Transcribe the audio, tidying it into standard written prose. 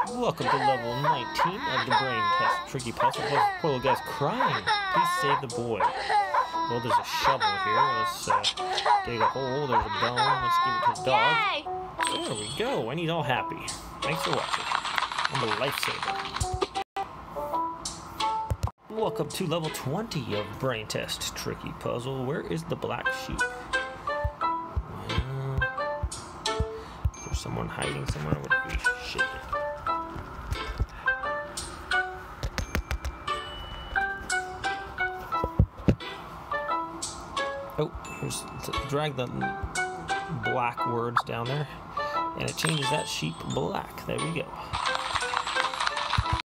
Welcome to level 19 of the brain test tricky puzzle. Poor little guy's crying. Please save the boy. Well, there's a shovel here. Let's dig a hole. There's a bone. Let's give it to the dog. There we go. And he's all happy. Thanks for watching. I'm a lifesaver. Welcome to level 20 of brain test tricky puzzle. Where is the black sheep? Well, is there someone hiding somewhere? What if we shake it? Oh, here's drag the black words down there, and it changes that sheep black. There we go.